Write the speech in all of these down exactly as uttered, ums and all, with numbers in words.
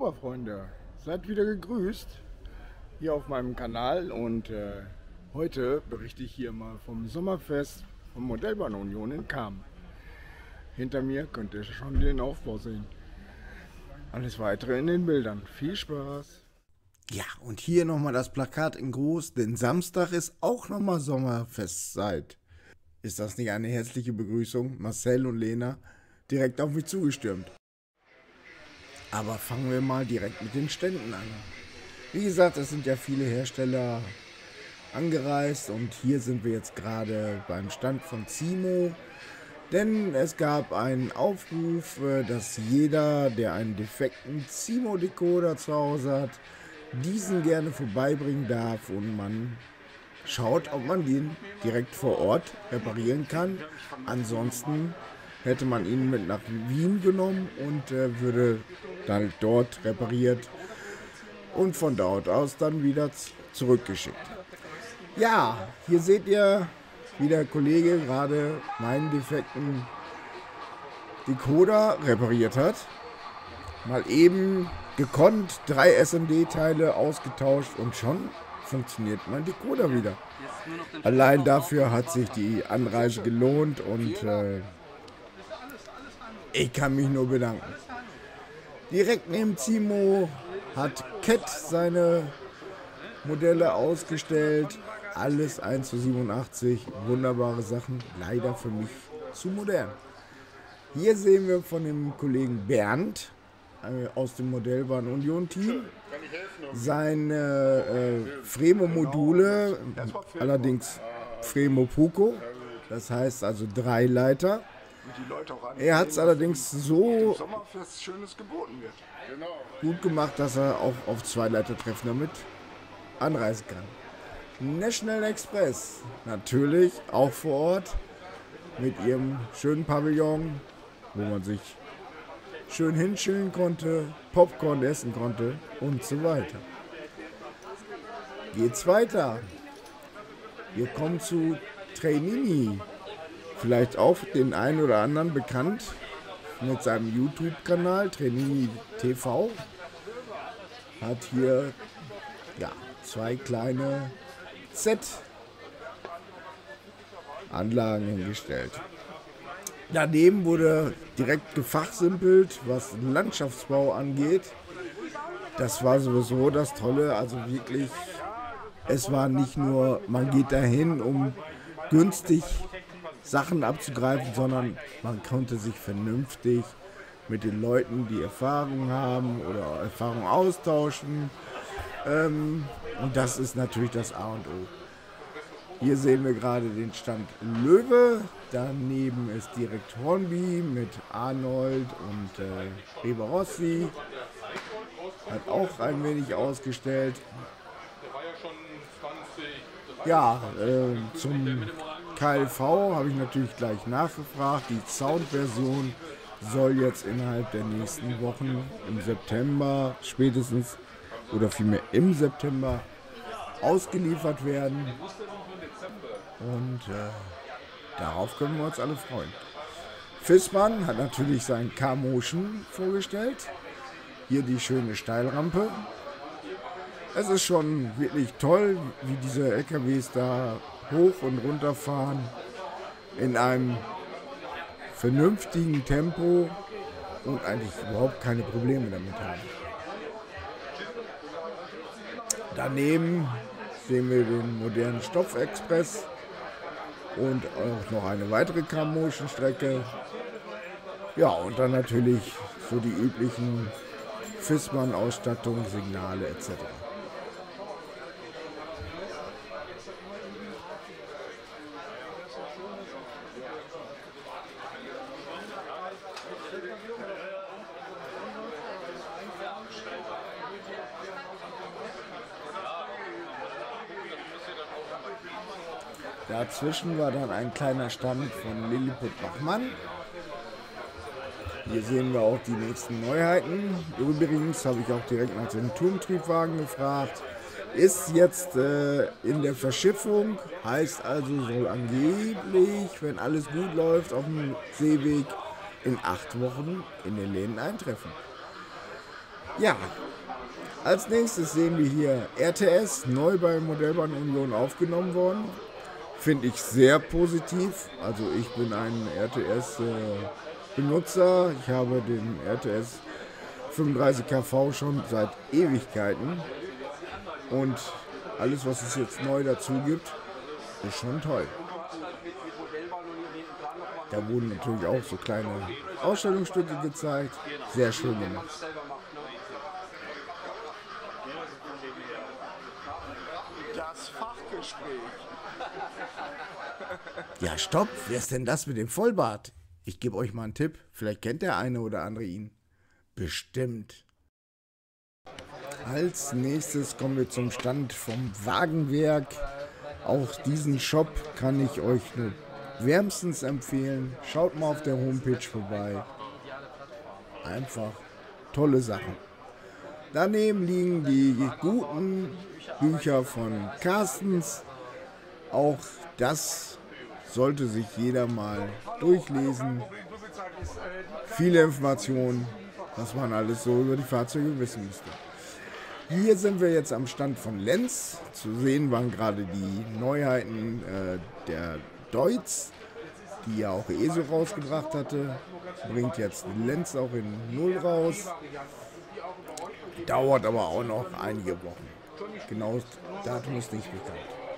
Oktoberfreunde, seid wieder gegrüßt hier auf meinem Kanal und äh, heute berichte ich hier mal vom Sommerfest von Modellbahn Union in Cham. Hinter mir könnt ihr schon den Aufbau sehen. Alles weitere in den Bildern. Viel Spaß! Ja, und hier nochmal das Plakat in groß, denn Samstag ist auch nochmal Sommerfestzeit. Ist das nicht eine herzliche Begrüßung? Marcel und Lena direkt auf mich zugestürmt. Aber fangen wir mal direkt mit den Ständen an. Wie gesagt, es sind ja viele Hersteller angereist und hier sind wir jetzt gerade beim Stand von Zimo. Denn es gab einen Aufruf, dass jeder, der einen defekten Zimo-Decoder zu Hause hat, diesen gerne vorbeibringen darf und man schaut, ob man den direkt vor Ort reparieren kann. Ansonsten hätte man ihn mit nach Wien genommen und äh, würde dann dort repariert und von dort aus dann wieder zurückgeschickt. Ja, hier seht ihr, wie der Kollege gerade meinen defekten Decoder repariert hat. Mal eben gekonnt drei S M D-Teile ausgetauscht und schon funktioniert mein Decoder wieder. Allein dafür hat sich die Anreise gelohnt und äh, ich kann mich nur bedanken. Direkt neben Zimo hat Cat seine Modelle ausgestellt. Alles eins zu siebenundachtzig. Wunderbare Sachen. Leider für mich zu modern. Hier sehen wir von dem Kollegen Bernd äh, aus dem Modellbahn Union Team seine äh, Fremo-Module, allerdings Fremo Puco. Das heißt also drei Leiter. Er hat es allerdings so gut gemacht, dass er auch auf zwei Leitertreffen damit anreisen kann. National Express, natürlich auch vor Ort mit ihrem schönen Pavillon, wo man sich schön hinschillen konnte, Popcorn essen konnte und so weiter. Geht's weiter. Wir kommen zu Trainini. Vielleicht auch den einen oder anderen bekannt mit seinem YouTube-Kanal Trainini T V. Hat hier ja, zwei kleine Z-Anlagen hingestellt. Daneben wurde direkt gefachsimpelt, was Landschaftsbau angeht. Das war sowieso das Tolle, also wirklich, es war nicht nur, man geht dahin, um günstig Sachen abzugreifen, sondern man konnte sich vernünftig mit den Leuten, die Erfahrung haben oder Erfahrung austauschen. Ähm, und das ist natürlich das A und O. Hier sehen wir gerade den Stand Löwe. Daneben ist direkt Hornby mit Arnold und äh, Reber Rossi. Hat auch ein wenig ausgestellt. Ja, äh, zum K L V habe ich natürlich gleich nachgefragt. Die Soundversion soll jetzt innerhalb der nächsten Wochen im September spätestens oder vielmehr im September ausgeliefert werden. Und äh, darauf können wir uns alle freuen. Fissmann hat natürlich sein K-Motion vorgestellt. Hier die schöne Steilrampe. Es ist schon wirklich toll, wie diese L K Ws da hoch und runter fahren in einem vernünftigen Tempo und eigentlich überhaupt keine Probleme damit haben. Daneben sehen wir den modernen Stoffexpress und auch noch eine weitere K-Motion-Strecke. Ja, und dann natürlich so die üblichen Fissmann-Ausstattung, Signale et cetera. Dazwischen war dann ein kleiner Stand von Lilliput Bachmann. Hier sehen wir auch die nächsten Neuheiten. Übrigens habe ich auch direkt nach dem Turmtriebwagen gefragt. Ist jetzt äh, in der Verschiffung, heißt also, soll angeblich, wenn alles gut läuft, auf dem Seeweg in acht Wochen in den Läden eintreffen. Ja, als nächstes sehen wir hier R T S, neu bei Modellbahn Union aufgenommen worden. Finde ich sehr positiv. Also ich bin ein R T S-Benutzer. Ich habe den R T S fünfunddreißig K V schon seit Ewigkeiten. Und alles, was es jetzt neu dazu gibt, ist schon toll. Da wurden natürlich auch so kleine Ausstellungsstücke gezeigt. Sehr schön gemacht. Das Fachgespräch. Ja, stopp, wer ist denn das mit dem Vollbart? Ich gebe euch mal einen Tipp, vielleicht kennt der eine oder andere ihn. Bestimmt. Als nächstes kommen wir zum Stand vom Wagenwerk. Auch diesen Shop kann ich euch nur wärmstens empfehlen. Schaut mal auf der Homepage vorbei. Einfach tolle Sachen. Daneben liegen die guten Bücher von Carstens. Auch das sollte sich jeder mal durchlesen. Viele Informationen, was man alles so über die Fahrzeuge wissen müsste. Hier sind wir jetzt am Stand von Lenz. Zu sehen waren gerade die Neuheiten äh, der Deutz, die ja auch E S O rausgebracht hatte. Bringt jetzt Lenz auch in Null raus. Dauert aber auch noch einige Wochen. Genaues Datum ist nicht bekannt.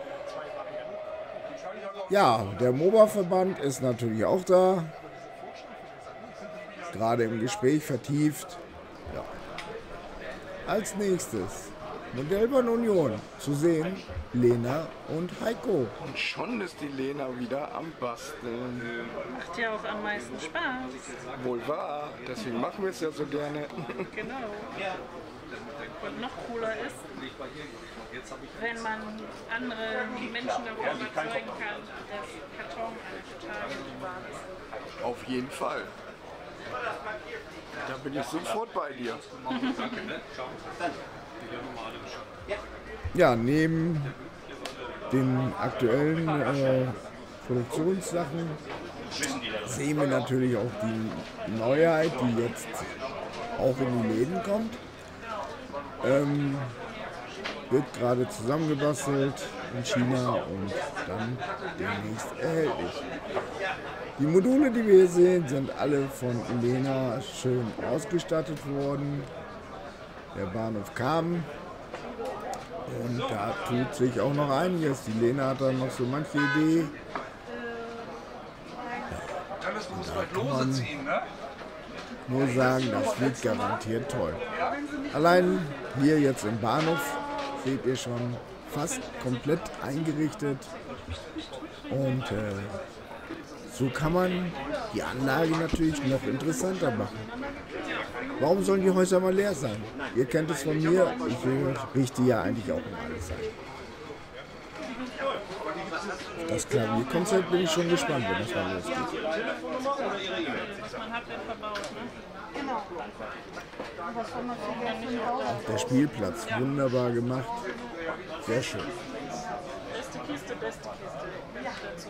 Ja, der MOBA-Verband ist natürlich auch da. Gerade im Gespräch vertieft. Ja. Als nächstes Modellbahn Union. Zu sehen Lena und Heiko. Und schon ist die Lena wieder am Basteln. Macht ja auch am meisten Spaß. Wohl wahr, deswegen machen wir es ja so gerne. Genau. Und noch cooler ist, wenn man andere Menschen davon überzeugen kann, dass Karton ein total wahr ist. Auf jeden Fall. Da bin ich sofort bei dir. Ja, neben den aktuellen äh, Produktionssachen sehen wir natürlich auch die Neuheit, die jetzt auch in die Läden kommt. Ähm, wird gerade zusammengebastelt in China und dann demnächst erhältlich. Die Module, die wir hier sehen, sind alle von Lena schön ausgestattet worden. Der Bahnhof kam und da tut sich auch noch einiges. Die Lena hat dann noch so manche Idee. Da kann man nur sagen, das wird garantiert toll. Allein hier jetzt im Bahnhof seht ihr schon fast komplett eingerichtet und äh, so kann man die Anlage natürlich noch interessanter machen. Warum sollen die Häuser mal leer sein? Ihr kennt es von mir, ich richte ja eigentlich auch immer alles ein. Das Klavierkonzept bin ich schon gespannt, wenn das mal losgeht. Man hat den verbaut, ne? Auch der Spielplatz, wunderbar gemacht. Sehr schön. Beste Kiste, beste Kiste. Dazu.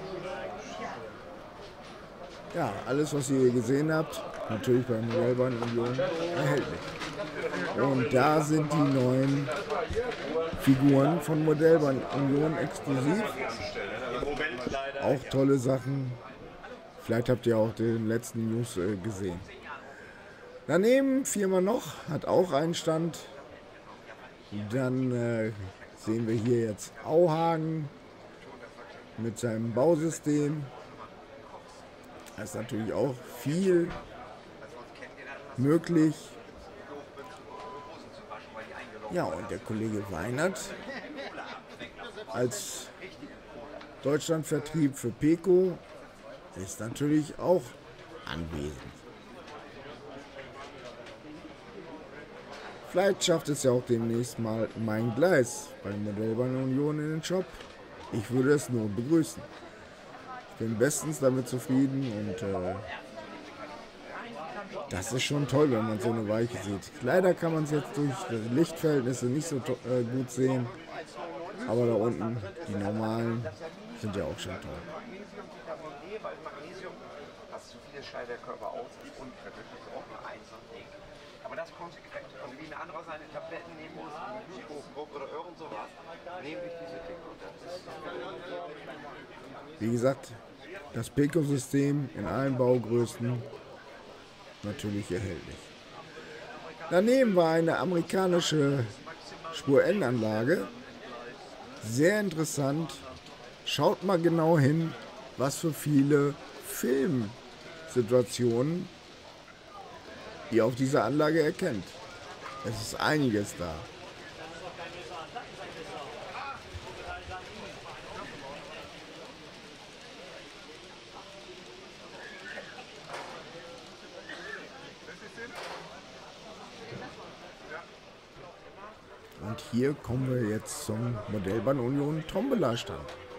Ja, alles, was ihr hier gesehen habt, natürlich bei Modellbahn Union erhältlich. Und da sind die neuen Figuren von Modellbahn Union exklusiv. Auch tolle Sachen. Vielleicht habt ihr auch den letzten News äh, gesehen. Daneben, Firma noch, hat auch einen Stand. Dann äh, sehen wir hier jetzt Auhagen mit seinem Bausystem. Da ist natürlich auch viel möglich. Ja, und der Kollege Weinert als Deutschlandvertrieb für Peco ist natürlich auch anwesend. Vielleicht schafft es ja auch demnächst mal mein Gleis bei Modellbahn Union in den Shop. Ich würde es nur begrüßen. Ich bin bestens damit zufrieden und äh, das ist schon toll, wenn man so eine Weiche sieht. Leider kann man es jetzt durch die Lichtverhältnisse nicht so äh, gut sehen, aber da unten, die normalen, sind ja auch schon toll. Magnesium, was zu viele Scheiderkörper aus ist, unkritisch, ist auch nur eins. Aber das kommt konsequent. Und wie ein anderer seine Tabletten nehmen muss, wie Ibuprofen oder irgend sowas, nehme ich diese Dinge. Und das ist Wie gesagt, das Pico-System in allen Baugrößen natürlich erhältlich. Daneben war eine amerikanische Spur-N-Anlage. Sehr interessant. Schaut mal genau hin, was für viele Filmsituationen ihr auf dieser Anlage erkennt. Es ist einiges da. Und hier kommen wir jetzt zum Modellbahn Union Tombola-Stand.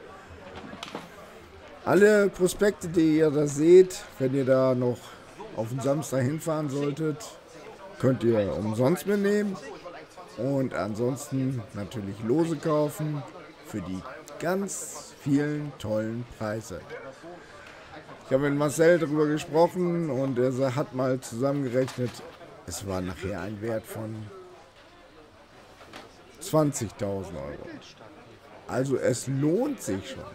Alle Prospekte, die ihr da seht, wenn ihr da noch auf den Samstag hinfahren solltet, könnt ihr umsonst mitnehmen. Und ansonsten natürlich Lose kaufen für die ganz vielen tollen Preise. Ich habe mit Marcel darüber gesprochen und er hat mal zusammengerechnet, es war nachher ein Wert von zwanzigtausend Euro. Also es lohnt sich schon.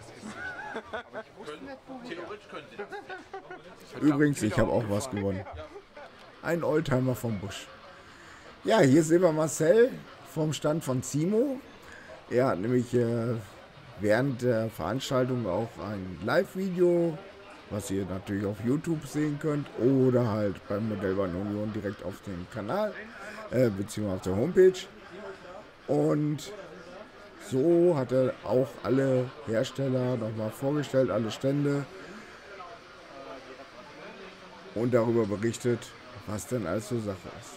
Übrigens, ich habe auch was gewonnen. Ein Oldtimer vom Busch. Ja, hier sehen wir Marcel vom Stand von Zimo. Er hat nämlich äh, während der Veranstaltung auch ein Live-Video, was ihr natürlich auf YouTube sehen könnt oder halt beim Modellbahn Union direkt auf dem Kanal, äh, beziehungsweise auf der Homepage. Und so hat er auch alle Hersteller nochmal vorgestellt, alle Stände und darüber berichtet, was denn alles so Sache ist.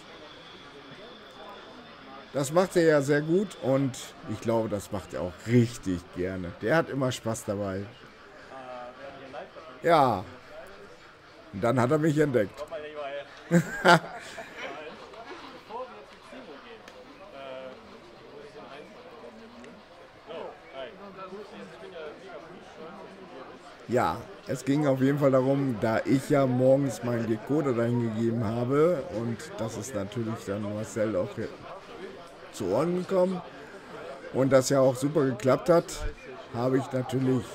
Das macht er ja sehr gut und ich glaube, das macht er auch richtig gerne. Der hat immer Spaß dabei. Ja, und dann hat er mich entdeckt. Ja, es ging auf jeden Fall darum, da ich ja morgens meinen Decoder dahin gegeben habe und das ist natürlich dann Marcel auch zu Ohren gekommen und das ja auch super geklappt hat, habe ich natürlich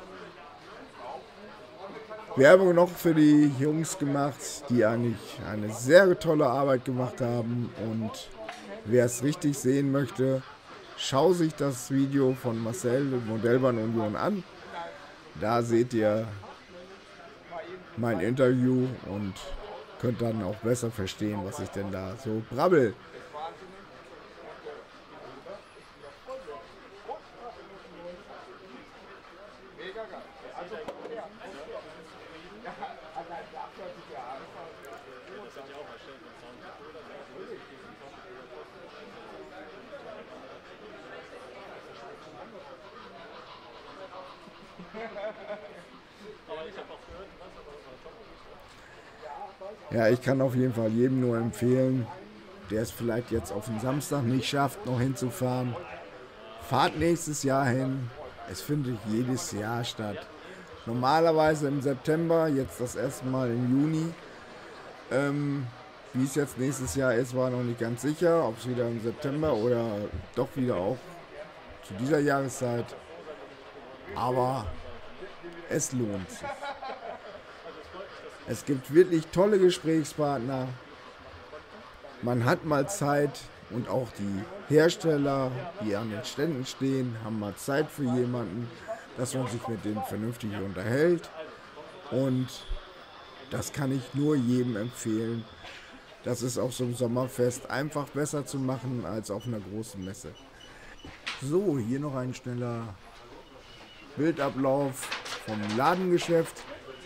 Werbung noch für die Jungs gemacht, die eigentlich eine sehr tolle Arbeit gemacht haben und wer es richtig sehen möchte, schau sich das Video von Marcel mit Modellbahn Union an. Da seht ihr mein Interview und könnt dann auch besser verstehen, was ich denn da so brabbel. Ja, ich kann auf jeden Fall jedem nur empfehlen, der es vielleicht jetzt auf den Samstag nicht schafft, noch hinzufahren. Fahrt nächstes Jahr hin. Es findet jedes Jahr statt. Normalerweise im September, jetzt das erste Mal im Juni. Ähm, wie es jetzt nächstes Jahr ist, war noch nicht ganz sicher, ob es wieder im September oder doch wieder auch zu dieser Jahreszeit. Aber es lohnt sich. Es gibt wirklich tolle Gesprächspartner. Man hat mal Zeit und auch die Hersteller, die an den Ständen stehen, haben mal Zeit für jemanden, dass man sich mit denen vernünftig unterhält. Und das kann ich nur jedem empfehlen. Das ist auf so einem Sommerfest einfach besser zu machen als auf einer großen Messe. So, hier noch ein schneller Bildablauf vom Ladengeschäft.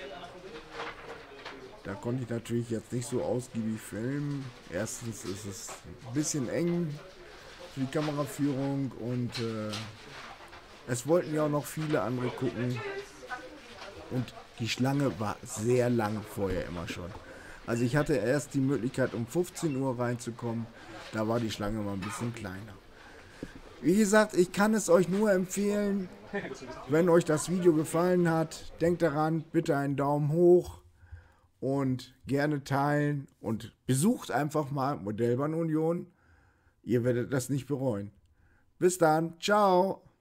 Da konnte ich natürlich jetzt nicht so ausgiebig filmen. Erstens ist es ein bisschen eng für die Kameraführung und äh, es wollten ja auch noch viele andere gucken. Und die Schlange war sehr lang vorher immer schon. Also ich hatte erst die Möglichkeit um fünfzehn Uhr reinzukommen. Da war die Schlange mal ein bisschen kleiner. Wie gesagt, ich kann es euch nur empfehlen, wenn euch das Video gefallen hat, denkt daran, bitte einen Daumen hoch. und gerne teilen und besucht einfach mal Modellbahn Union. Ihr werdet das nicht bereuen. Bis dann, ciao!